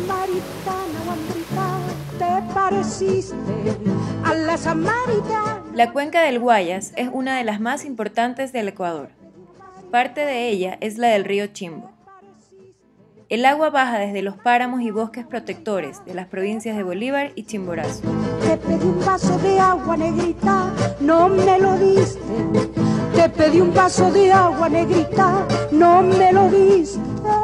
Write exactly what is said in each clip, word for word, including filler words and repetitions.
samaritana guambrita, te pareciste a la samaritana. La cuenca del Guayas es una de las más importantes del Ecuador. Parte de ella es la del río Chimbo. El agua baja desde los páramos y bosques protectores de las provincias de Bolívar y Chimborazo. Te pedí un vaso de agua, negrita, no me lo diste. Te pedí un vaso de agua, negrita, no me lo diste.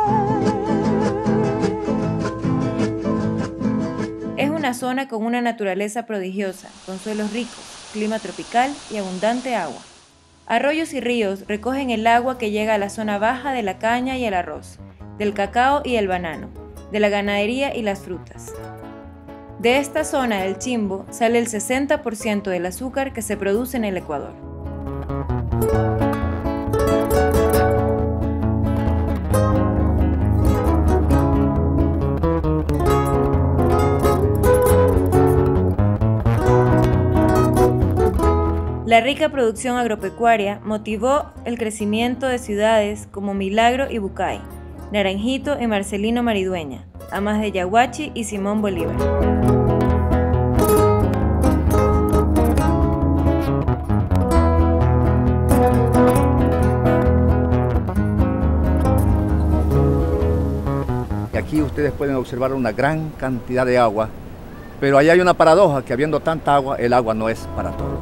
Es una zona con una naturaleza prodigiosa, con suelos ricos, clima tropical y abundante agua. Arroyos y ríos recogen el agua que llega a la zona baja de la caña y el arroz, del cacao y el banano, de la ganadería y las frutas. De esta zona del Chimbo sale el sesenta por ciento del azúcar que se produce en el Ecuador. La rica producción agropecuaria motivó el crecimiento de ciudades como Milagro y Bucay, Naranjito y Marcelino Maridueña, además de Yaguachi y Simón Bolívar. Y aquí ustedes pueden observar una gran cantidad de agua, pero ahí hay una paradoja, que habiendo tanta agua, el agua no es para todos.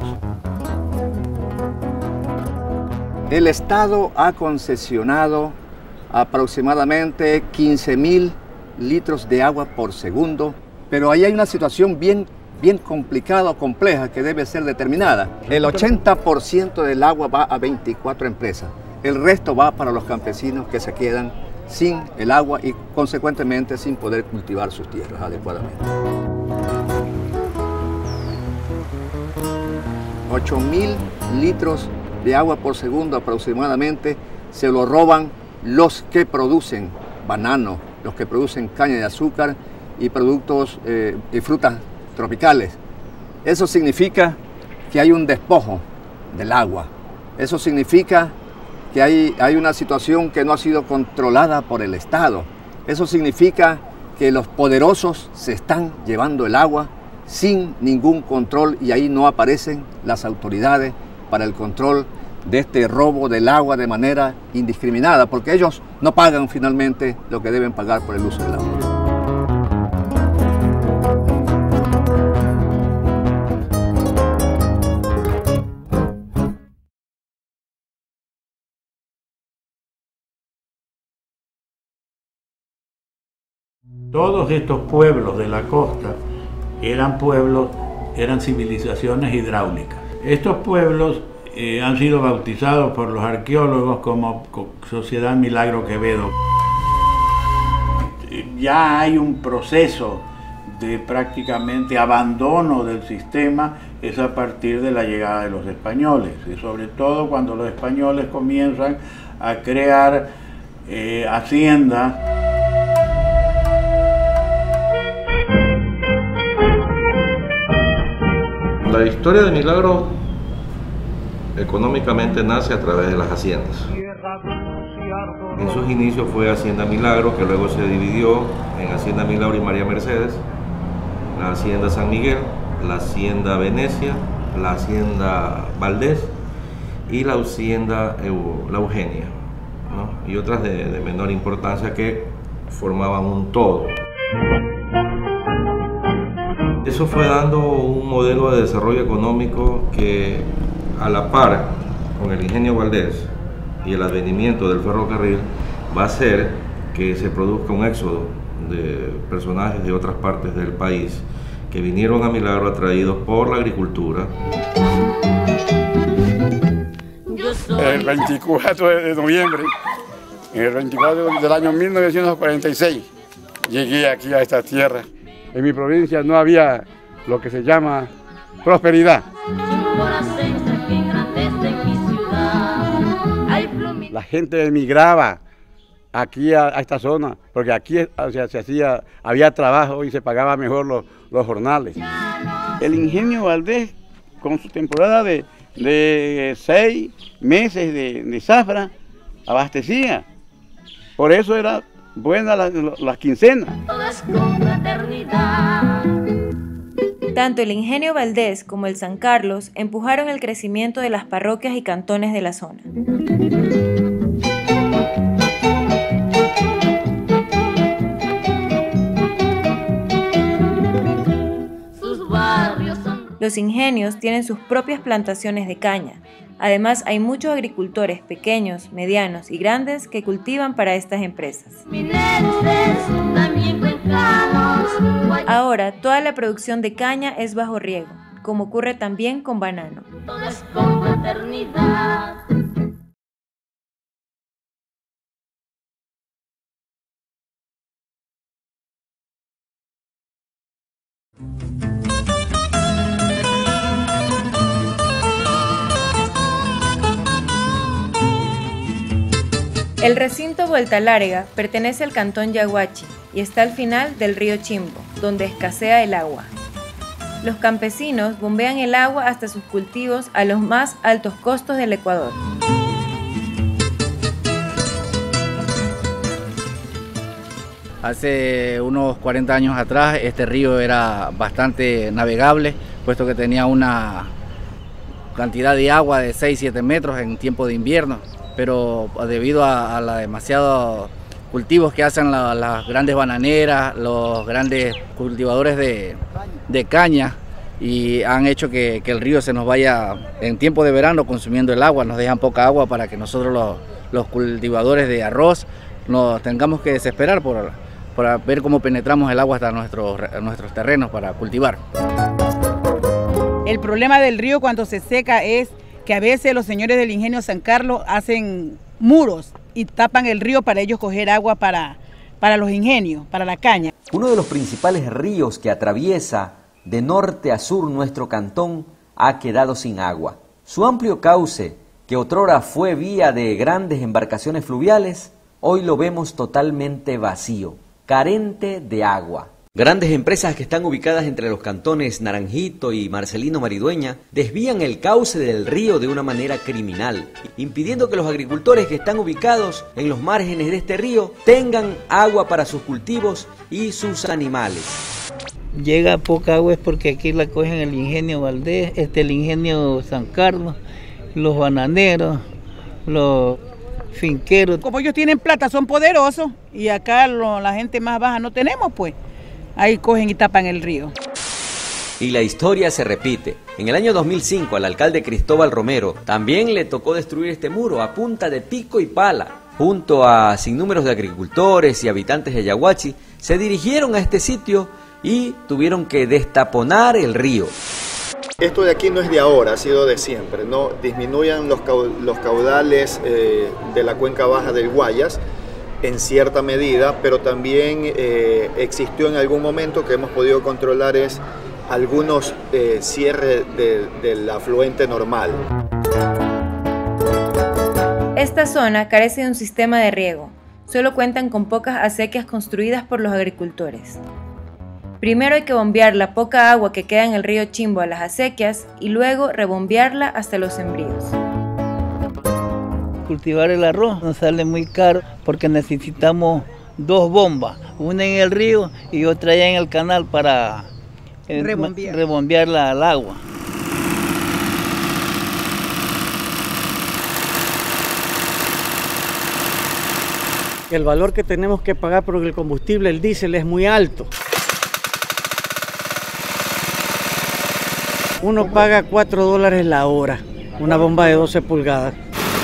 El Estado ha concesionado aproximadamente quince mil litros de agua por segundo, pero ahí hay una situación bien, bien complicada o compleja que debe ser determinada. El ochenta por ciento del agua va a veinticuatro empresas, el resto va para los campesinos que se quedan sin el agua y consecuentemente sin poder cultivar sus tierras adecuadamente. ocho mil litros de agua por segundo aproximadamente se lo roban los que producen banano, los que producen caña de azúcar y productos eh, y frutas tropicales. Eso significa que hay un despojo del agua. Eso significa que hay, hay una situación que no ha sido controlada por el Estado. Eso significa que los poderosos se están llevando el agua sin ningún control y ahí no aparecen las autoridades para el control de este robo del agua de manera indiscriminada, porque ellos no pagan finalmente lo que deben pagar por el uso del agua. Todos estos pueblos de la costa eran pueblos, eran civilizaciones hidráulicas. Estos pueblos eh, han sido bautizados por los arqueólogos como Sociedad Milagro Quevedo. Ya hay un proceso de prácticamente abandono del sistema, es a partir de la llegada de los españoles, y sobre todo cuando los españoles comienzan a crear eh, haciendas. La historia de Milagro económicamente nace a través de las haciendas. En sus inicios fue Hacienda Milagro, que luego se dividió en Hacienda Milagro y María Mercedes, la Hacienda San Miguel, la Hacienda Venecia, la Hacienda Valdés y la Hacienda La Eugenia, ¿no? Y otras de, de menor importancia que formaban un todo. Eso fue dando un modelo de desarrollo económico que, a la par con el ingenio Valdés y el advenimiento del ferrocarril, va a hacer que se produzca un éxodo de personajes de otras partes del país que vinieron a Milagro atraídos por la agricultura. El veinticuatro de noviembre, en el veinticuatro del año mil novecientos cuarenta y seis, llegué aquí a esta tierra. En mi provincia no había lo que se llama prosperidad. La gente emigraba aquí a, a esta zona, porque aquí o sea, se hacía, había trabajo y se pagaba mejor los, los jornales. El ingenio Valdés, con su temporada de, de seis meses de, de zafra, abastecía. Por eso era buena la, la, las quincenas. es confraternidad. Tanto el Ingenio Valdés como el San Carlos empujaron el crecimiento de las parroquias y cantones de la zona. Los ingenios tienen sus propias plantaciones de caña. Además, hay muchos agricultores pequeños, medianos y grandes que cultivan para estas empresas. Ahora, toda la producción de caña es bajo riego, como ocurre también con banano. Todo es confraternidad. El recinto Vuelta Larga pertenece al cantón Yaguachi y está al final del río Chimbo, donde escasea el agua. Los campesinos bombean el agua hasta sus cultivos a los más altos costos del Ecuador. Hace unos cuarenta años atrás este río era bastante navegable, puesto que tenía una cantidad de agua de seis a siete metros en tiempo de invierno, pero debido a, a los demasiados cultivos que hacen la, las grandes bananeras, los grandes cultivadores de, de caña, y han hecho que, que el río se nos vaya en tiempo de verano consumiendo el agua, nos dejan poca agua para que nosotros los, los cultivadores de arroz nos tengamos que desesperar por, por ver cómo penetramos el agua hasta nuestros, nuestros terrenos para cultivar. El problema del río cuando se seca es que a veces los señores del Ingenio San Carlos hacen muros y tapan el río para ellos coger agua para, para los ingenios, para la caña. Uno de los principales ríos que atraviesa de norte a sur nuestro cantón ha quedado sin agua. Su amplio cauce, que otrora fue vía de grandes embarcaciones fluviales, hoy lo vemos totalmente vacío, carente de agua. Grandes empresas que están ubicadas entre los cantones Naranjito y Marcelino Maridueña desvían el cauce del río de una manera criminal, impidiendo que los agricultores que están ubicados en los márgenes de este río tengan agua para sus cultivos y sus animales. Llega poca agua es porque aquí la cogen el Ingenio Valdés, este, el Ingenio San Carlos, los bananeros, los finqueros. Como ellos tienen plata, son poderosos, y acá lo, la gente más baja no tenemos, pues. Ahí cogen y tapan el río. Y la historia se repite. En el año dos mil cinco al alcalde Cristóbal Romero también le tocó destruir este muro a punta de pico y pala. Junto a sinnúmeros de agricultores y habitantes de Yaguachi, se dirigieron a este sitio y tuvieron que destaponar el río. Esto de aquí no es de ahora, ha sido de siempre, ¿no? Disminuyan los, los caudales eh, de la cuenca baja del Guayas, en cierta medida, pero también eh, existió en algún momento que hemos podido controlar es algunos eh, cierres de, del afluente normal. Esta zona carece de un sistema de riego, solo cuentan con pocas acequias construidas por los agricultores. Primero hay que bombear la poca agua que queda en el río Chimbo a las acequias y luego rebombearla hasta los sembríos. Cultivar el arroz nos sale muy caro porque necesitamos dos bombas, una en el río y otra allá en el canal para eh, rebombear. rebombearla al agua. El valor que tenemos que pagar por el combustible, el diésel, es muy alto. Uno paga cuatro dólares la hora, una bomba de doce pulgadas.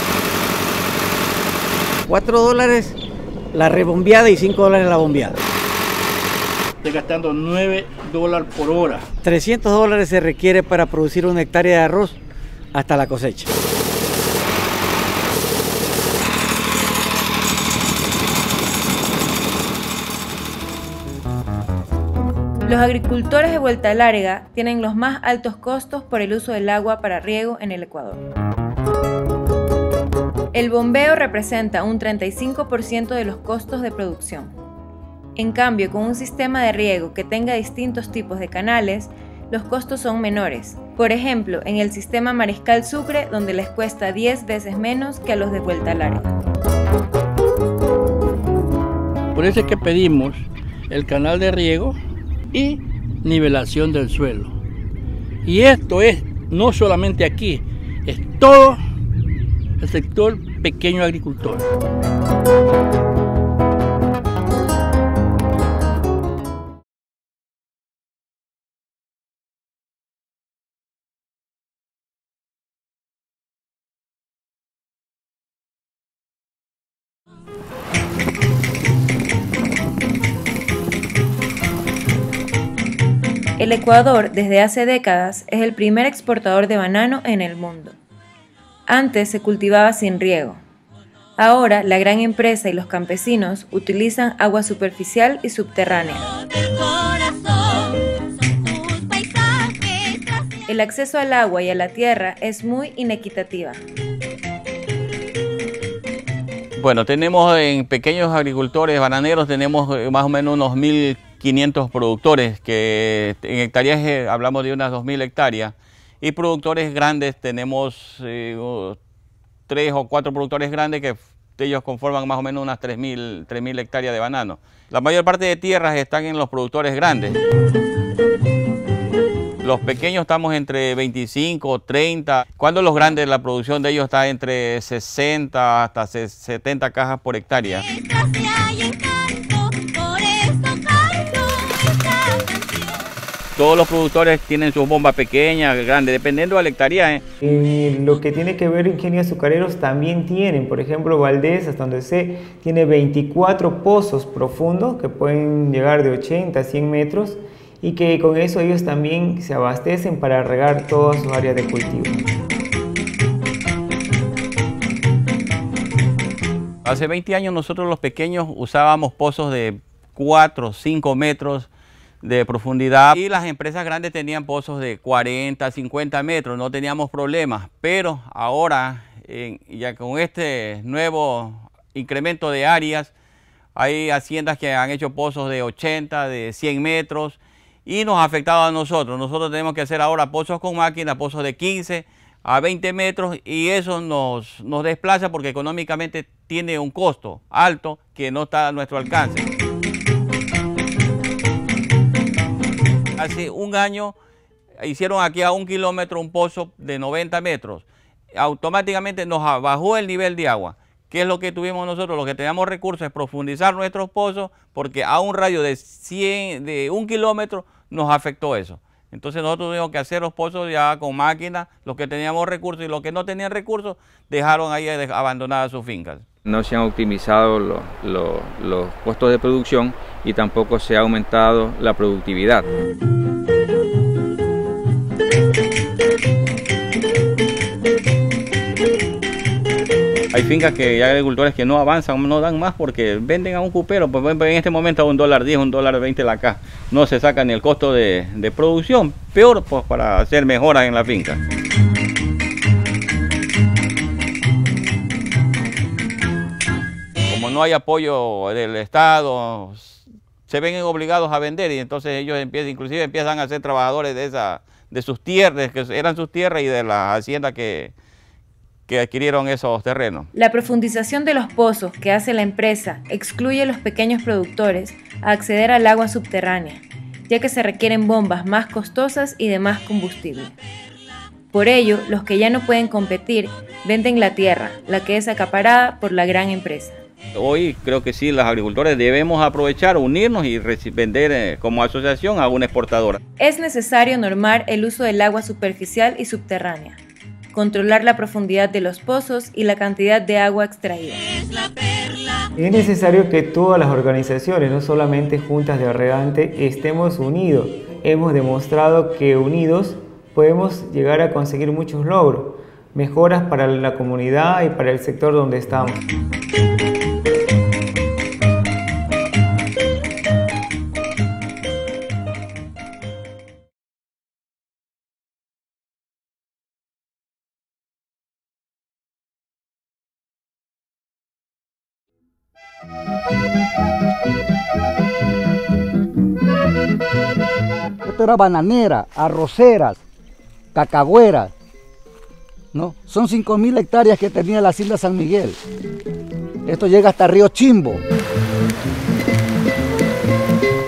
cuatro dólares la rebombeada y cinco dólares la bombeada. Estoy gastando nueve dólares por hora. trescientos dólares se requiere para producir una hectárea de arroz hasta la cosecha. Los agricultores de Vuelta Larga tienen los más altos costos por el uso del agua para riego en el Ecuador. El bombeo representa un treinta y cinco por ciento de los costos de producción. En cambio, con un sistema de riego que tenga distintos tipos de canales, los costos son menores. Por ejemplo, en el sistema Mariscal Sucre, donde les cuesta diez veces menos que a los de Vuelta Larga. Por eso es que pedimos el canal de riego y nivelación del suelo. Y esto es no solamente aquí, es todo el sector pequeño agricultor. El Ecuador, desde hace décadas, es el primer exportador de banano en el mundo. Antes se cultivaba sin riego. Ahora, la gran empresa y los campesinos utilizan agua superficial y subterránea. El acceso al agua y a la tierra es muy inequitativa. Bueno, tenemos en pequeños agricultores bananeros, tenemos más o menos unos mil quinientos productores, que en hectáreas hablamos de unas dos mil hectáreas, y productores grandes tenemos eh, tres o cuatro productores grandes que ellos conforman más o menos unas tres mil hectáreas de banano. La mayor parte de tierras están en los productores grandes. Los pequeños estamos entre veinticinco, treinta, cuando los grandes la producción de ellos está entre sesenta hasta setenta cajas por hectárea. Todos los productores tienen sus bombas pequeñas, grandes, dependiendo de la hectárea. ¿eh? Eh, lo que tiene que ver ingenios azucareros también tienen, por ejemplo, Valdés, hasta donde sé, tiene veinticuatro pozos profundos que pueden llegar de ochenta a cien metros y que con eso ellos también se abastecen para regar todas sus áreas de cultivo. Hace veinte años nosotros los pequeños usábamos pozos de cuatro, cinco metros de profundidad y las empresas grandes tenían pozos de cuarenta, cincuenta metros, no teníamos problemas, pero ahora en, ya con este nuevo incremento de áreas hay haciendas que han hecho pozos de ochenta, de cien metros y nos ha afectado a nosotros. Nosotros tenemos que hacer ahora pozos con máquina, pozos de quince a veinte metros y eso nos, nos desplaza porque económicamente tiene un costo alto que no está a nuestro alcance. Hace un año hicieron aquí a un kilómetro un pozo de noventa metros. Automáticamente nos bajó el nivel de agua. ¿Qué es lo que tuvimos nosotros? Lo que teníamos recursos es profundizar nuestros pozos porque a un radio de, cien, de un kilómetro nos afectó eso. Entonces nosotros tuvimos que hacer los pozos ya con máquinas, los que teníamos recursos y los que no tenían recursos dejaron ahí abandonadas sus fincas. No se han optimizado los, los, los costos de producción y tampoco se ha aumentado la productividad. Hay fincas que hay agricultores que no avanzan, no dan más porque venden a un cupero, pues en este momento a un dólar diez, un dólar veinte la caja. No se saca ni el costo de, de producción, peor pues para hacer mejoras en la finca. Como no hay apoyo del Estado, se ven obligados a vender y entonces ellos empiezan, inclusive empiezan a ser trabajadores de, esa, de sus tierras, que eran sus tierras y de la hacienda que, que adquirieron esos terrenos. La profundización de los pozos que hace la empresa excluye a los pequeños productores a acceder al agua subterránea, ya que se requieren bombas más costosas y de más combustible. Por ello, los que ya no pueden competir venden la tierra, la que es acaparada por la gran empresa. Hoy creo que sí, los agricultores debemos aprovechar, unirnos y vender eh, como asociación a una exportadora. Es necesario normar el uso del agua superficial y subterránea, controlar la profundidad de los pozos y la cantidad de agua extraída. Es necesario que todas las organizaciones, no solamente juntas de regante, estemos unidos. Hemos demostrado que unidos podemos llegar a conseguir muchos logros, mejoras para la comunidad y para el sector donde estamos. Esto era bananera, arroceras, cacahueras, ¿no? Son cinco mil hectáreas que tenía la hacienda San Miguel. Esto llega hasta Río Chimbo.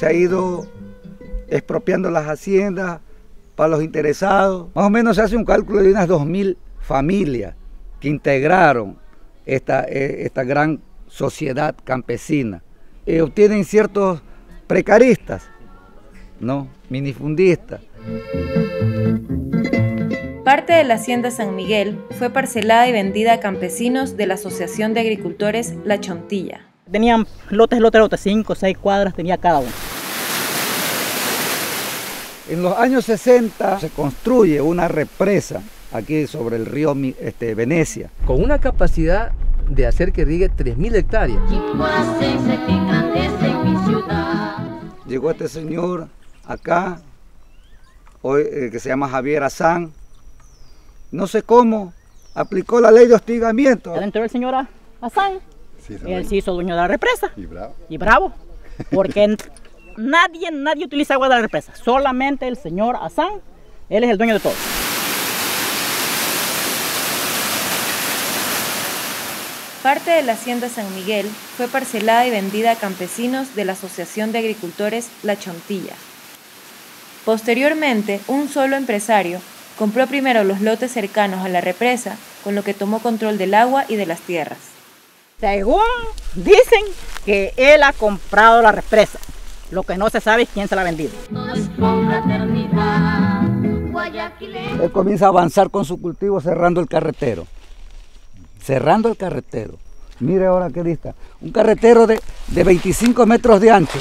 se ha ido expropiando las haciendas para los interesados. Más o menos se hace un cálculo de unas dos mil familias que integraron esta, esta gran sociedad campesina. Eh, obtienen ciertos precaristas, ¿no? Minifundistas. Parte de la hacienda San Miguel fue parcelada y vendida a campesinos de la Asociación de Agricultores La Chontilla. Tenían lotes, lotes, lotes, cinco, seis cuadras tenía cada uno. En los años sesenta se construye una represa aquí sobre el río este, Venecia. Con una capacidad de hacer que riegue tres mil hectáreas. Llegó este señor acá, hoy, eh, que se llama Javier Azán. No sé cómo, aplicó la ley de hostigamiento. Entró el señor Azán, sí, él se hizo dueño de la represa. Y bravo. Y bravo, porque nadie, nadie utiliza agua de la represa, solamente el señor Azán, él es el dueño de todo. Parte de la hacienda San Miguel fue parcelada y vendida a campesinos de la Asociación de Agricultores La Chontilla. Posteriormente, un solo empresario compró primero los lotes cercanos a la represa, con lo que tomó control del agua y de las tierras. Según dicen que él ha comprado la represa, lo que no se sabe es quién se la ha vendido. Él comienza a avanzar con su cultivo cerrando el carretero. Cerrando el carretero. Mire ahora qué dista. Un carretero de, de veinticinco metros de ancho.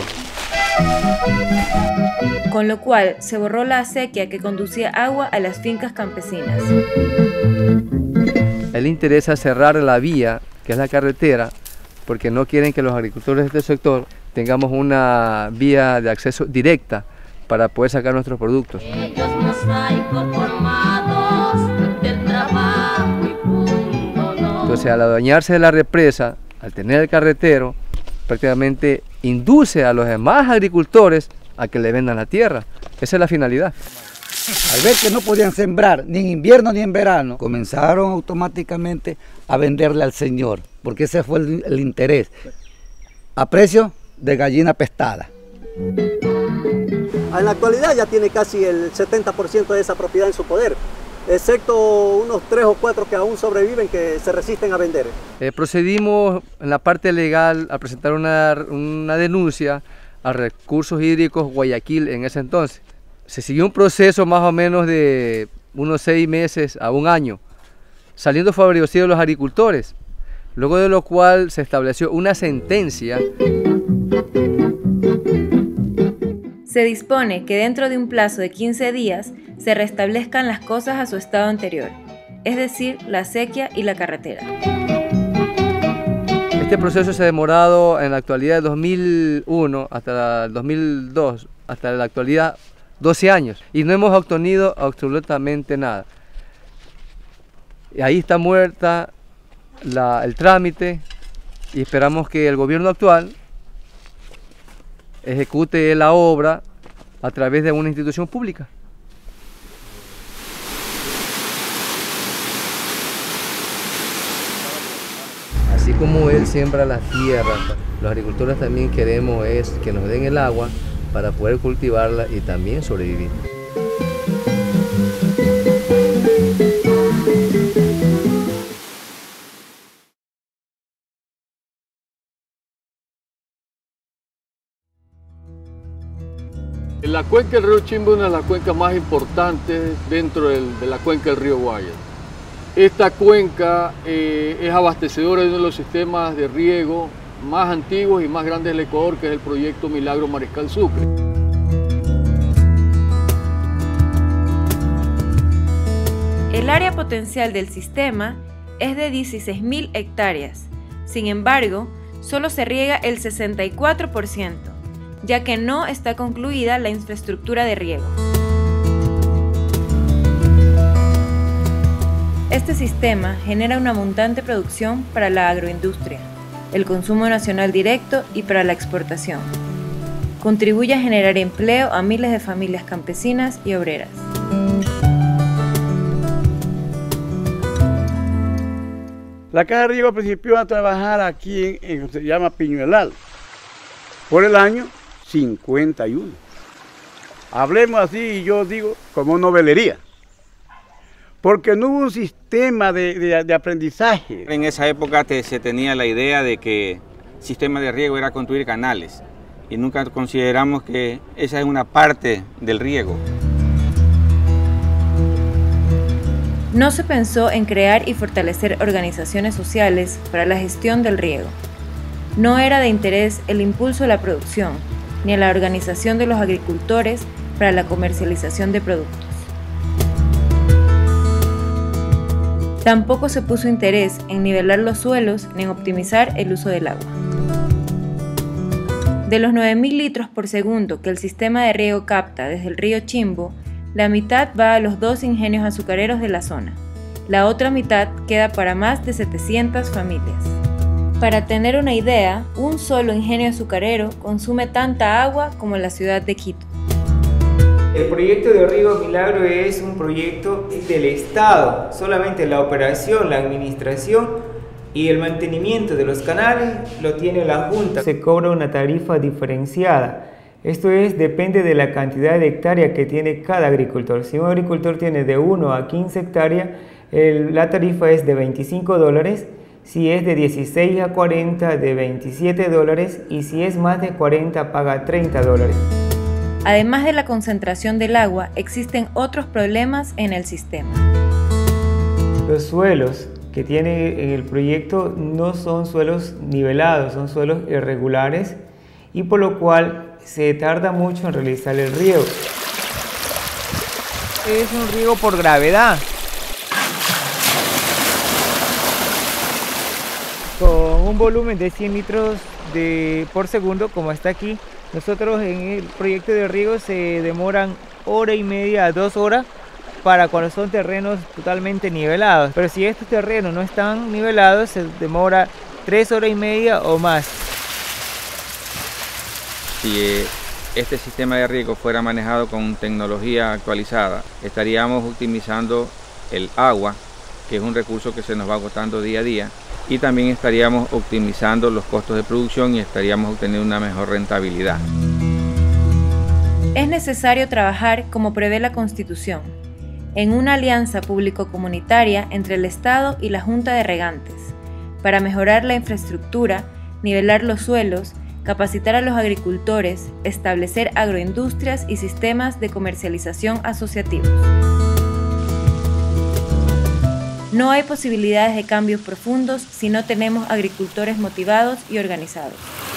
Con lo cual se borró la acequia que conducía agua a las fincas campesinas. A él le interesa cerrar la vía, que es la carretera, porque no quieren que los agricultores de este sector tengamos una vía de acceso directa para poder sacar nuestros productos. Ellos mosaicos formados del trabajo y punto no. Entonces, al adueñarse de la represa, al tener el carretero, prácticamente induce a los demás agricultores a que le vendan la tierra. Esa es la finalidad. Al ver que no podían sembrar ni en invierno ni en verano, comenzaron automáticamente a venderle al señor, porque ese fue el, el interés, a precio de gallina pestada. En la actualidad ya tiene casi el setenta por ciento de esa propiedad en su poder, excepto unos tres o cuatro que aún sobreviven, que se resisten a vender. Eh, procedimos en la parte legal a presentar una, una denuncia a Recursos Hídricos Guayaquil en ese entonces. Se siguió un proceso más o menos de unos seis meses a un año, saliendo favorecidos los agricultores, luego de lo cual se estableció una sentencia. Se dispone que dentro de un plazo de quince días se restablezcan las cosas a su estado anterior, es decir, la acequia y la carretera. Este proceso se ha demorado en la actualidad de dos mil uno hasta el dos mil dos, hasta la actualidad doce años, y no hemos obtenido absolutamente nada. Y ahí está muerta la, el trámite, y esperamos que el gobierno actual ejecute la obra a través de una institución pública. Así como él siembra las tierras, los agricultores también queremos es que nos den el agua para poder cultivarla y también sobrevivir. La cuenca del río Chimbo es una de las cuencas más importantes dentro del, de la cuenca del río Guayas. Esta cuenca eh, es abastecedora de uno de los sistemas de riego más antiguos y más grandes del Ecuador, que es el proyecto Milagro Mariscal Sucre. El área potencial del sistema es de dieciséis mil hectáreas. Sin embargo, solo se riega el sesenta y cuatro por ciento, ya que no está concluida la infraestructura de riego. Este sistema genera una abundante producción para la agroindustria, el consumo nacional directo y para la exportación. Contribuye a generar empleo a miles de familias campesinas y obreras. La Caja de Riego principió a trabajar aquí en, en se llama Piñuelal. Por el año cincuenta y uno. Hablemos así y yo digo como novelería, porque no hubo un sistema de, de, de aprendizaje. En esa época te, se tenía la idea de que el sistema de riego era construir canales y nunca consideramos que esa es una parte del riego. No se pensó en crear y fortalecer organizaciones sociales para la gestión del riego. No era de interés el impulso a la producción, ni a la organización de los agricultores para la comercialización de productos. Tampoco se puso interés en nivelar los suelos ni en optimizar el uso del agua. De los nueve mil litros por segundo que el sistema de riego capta desde el río Chimbo, la mitad va a los dos ingenios azucareros de la zona. La otra mitad queda para más de setecientas familias. Para tener una idea, un solo ingenio azucarero consume tanta agua como la ciudad de Quito. El proyecto de Riego Milagro es un proyecto del Estado. Solamente la operación, la administración y el mantenimiento de los canales lo tiene la Junta. Se cobra una tarifa diferenciada. Esto es, depende de la cantidad de hectáreas que tiene cada agricultor. Si un agricultor tiene de uno a quince hectáreas, el, la tarifa es de veinticinco dólares. Si es de dieciséis a cuarenta, de veintisiete dólares. Y si es más de cuarenta, paga treinta dólares. Además de la concentración del agua, existen otros problemas en el sistema. Los suelos que tiene en el proyecto no son suelos nivelados, son suelos irregulares y por lo cual se tarda mucho en realizar el riego. Es un riego por gravedad. Con un volumen de cien litros de, por segundo, como está aquí, nosotros en el proyecto de riego se demoran hora y media a dos horas para cuando son terrenos totalmente nivelados. Pero si estos terrenos no están nivelados, se demora tres horas y media o más. Si este sistema de riego fuera manejado con tecnología actualizada, estaríamos optimizando el agua, que es un recurso que se nos va agotando día a día, y también estaríamos optimizando los costos de producción y estaríamos obteniendo una mejor rentabilidad. Es necesario trabajar como prevé la Constitución, en una alianza público-comunitaria entre el Estado y la Junta de Regantes, para mejorar la infraestructura, nivelar los suelos, capacitar a los agricultores, establecer agroindustrias y sistemas de comercialización asociativos. No hay posibilidades de cambios profundos si no tenemos agricultores motivados y organizados.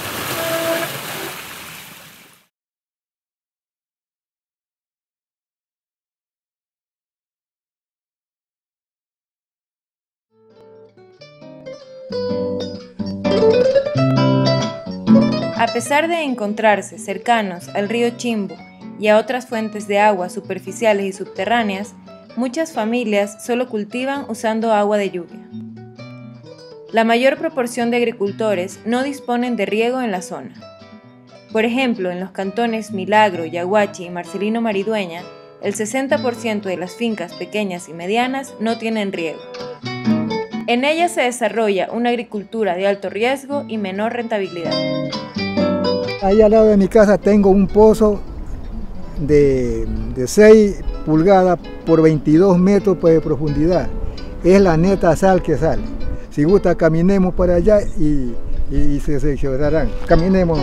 A pesar de encontrarse cercanos al río Chimbo y a otras fuentes de agua superficiales y subterráneas, muchas familias solo cultivan usando agua de lluvia. La mayor proporción de agricultores no disponen de riego en la zona. Por ejemplo, en los cantones Milagro, Yaguachi y Marcelino Maridueña, el sesenta por ciento de las fincas pequeñas y medianas no tienen riego. En ellas se desarrolla una agricultura de alto riesgo y menor rentabilidad. Ahí al lado de mi casa tengo un pozo de, de seis pulgadas por veintidós metros de profundidad. Es la neta sal que sale. Si gusta, caminemos para allá y, y, y se seccionarán. Caminemos.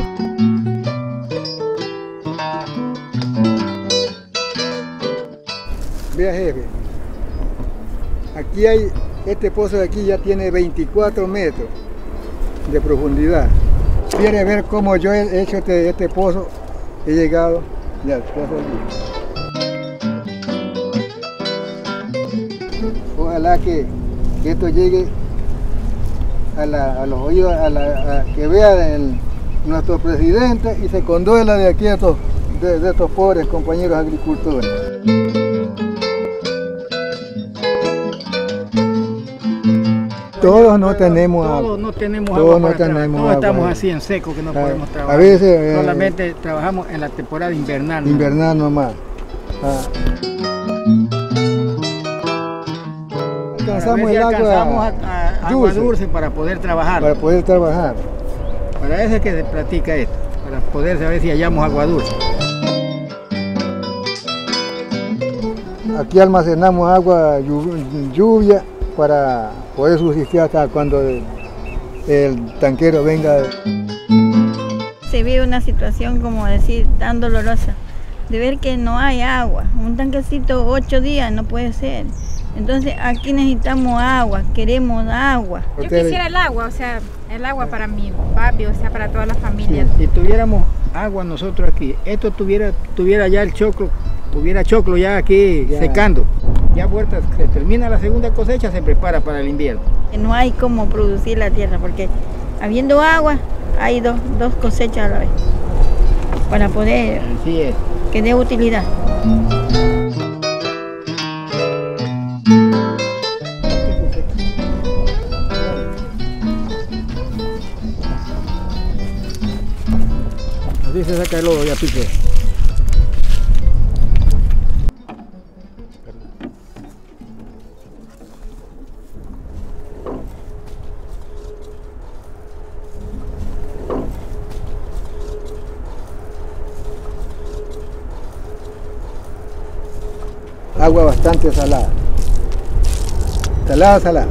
Vea, jefe. Aquí hay, este pozo de aquí ya tiene veinticuatro metros de profundidad. ¿Quiere ver cómo yo he hecho este, este pozo? He llegado, ya, ya Ojalá que, que esto llegue a, la, a los oídos, a la, a, que vea el, nuestro presidente y se conduela de aquí a estos, de, de estos pobres compañeros agricultores. Todos no tenemos agua. Todos no tenemos Todos agua. no Para tenemos Todos agua. estamos así en seco que no A, podemos trabajar. a veces. Solamente Eh, trabajamos en la temporada invernal. invernal nomás. Ah. Alcanzamos el agua, alcanzamos a, a, agua dulce. dulce para poder trabajar. Para poder trabajar. Para eso es que se practica esto, para poder saber si hallamos agua dulce. Aquí almacenamos agua lluvia para poder subsistir hasta cuando el, el tanquero venga. Se ve una situación, como decir, tan dolorosa, de ver que no hay agua. Un tanquecito ocho días no puede ser. Entonces aquí necesitamos agua, queremos agua. Yo quisiera el agua, o sea, el agua para mi papi, o sea, para todas las familias. Si, si tuviéramos agua nosotros aquí, esto tuviera, tuviera ya el choclo, tuviera choclo ya aquí ya secando. Ya vuelta, se termina la segunda cosecha, se prepara para el invierno. No hay cómo producir la tierra, porque habiendo agua, hay dos, dos cosechas a la vez, para poder Así es. que dé utilidad. Así se saca el lodo ya pique. Agua bastante salada. Salada, salada.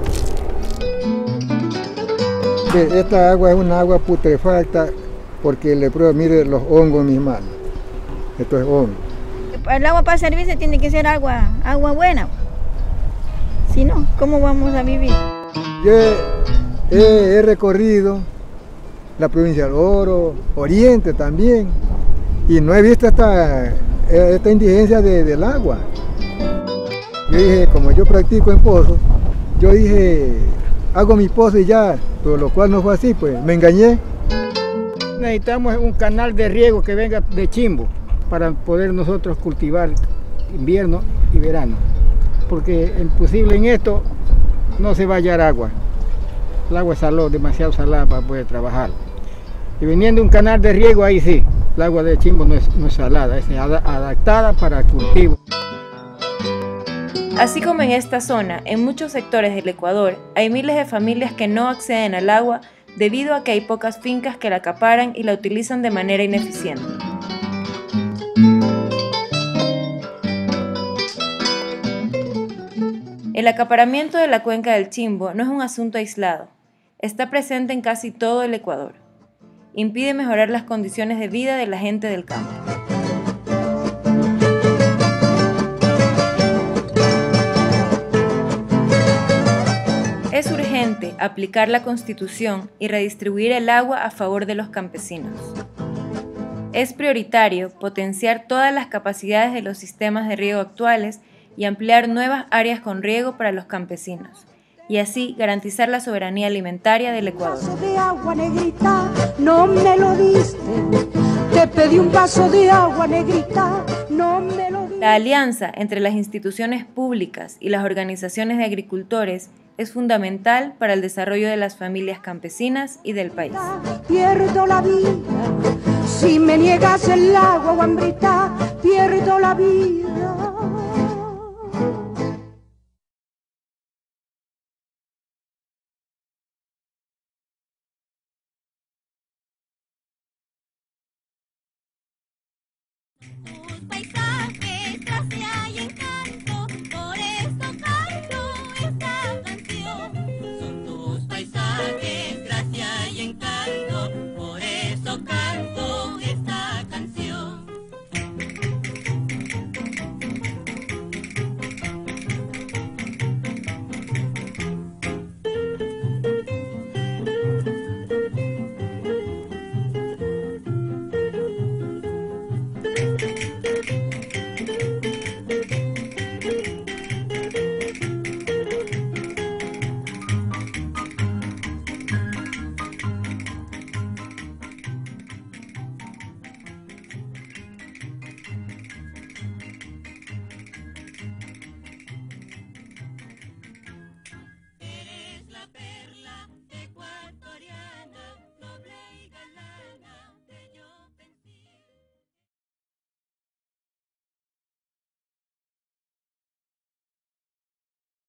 Esta agua es una agua putrefacta porque le pruebo, mire los hongos en mis manos. Esto es hongo. El agua para servirse tiene que ser agua, agua buena. Si no, ¿cómo vamos a vivir? Yo he, he, he recorrido la provincia del Oro, Oriente también, y no he visto esta, esta indigencia de, del agua. Yo dije, como yo practico en pozo, yo dije, hago mi pozo y ya, pero lo cual no fue así, pues me engañé. Necesitamos un canal de riego que venga de Chimbo para poder nosotros cultivar invierno y verano, porque imposible en esto no se va a hallar agua. El agua es salada, demasiado salada para poder trabajar. Y viniendo un canal de riego, ahí sí, el agua de Chimbo no es, no es salada, es adaptada para cultivo. Así como en esta zona, en muchos sectores del Ecuador, hay miles de familias que no acceden al agua debido a que hay pocas fincas que la acaparan y la utilizan de manera ineficiente. El acaparamiento de la cuenca del Chimbo no es un asunto aislado, está presente en casi todo el Ecuador. Impide mejorar las condiciones de vida de la gente del campo. Es urgente aplicar la Constitución y redistribuir el agua a favor de los campesinos. Es prioritario potenciar todas las capacidades de los sistemas de riego actuales y ampliar nuevas áreas con riego para los campesinos, y así garantizar la soberanía alimentaria del Ecuador. Un vaso de agua, negrita, no me lo diste. Te pedí un vaso de agua, negrita, no me lo diste. La alianza entre las instituciones públicas y las organizaciones de agricultores es fundamental para el desarrollo de las familias campesinas y del país. Pierdo la vida, si me niegas el agua, guambrita, pierdo la vida.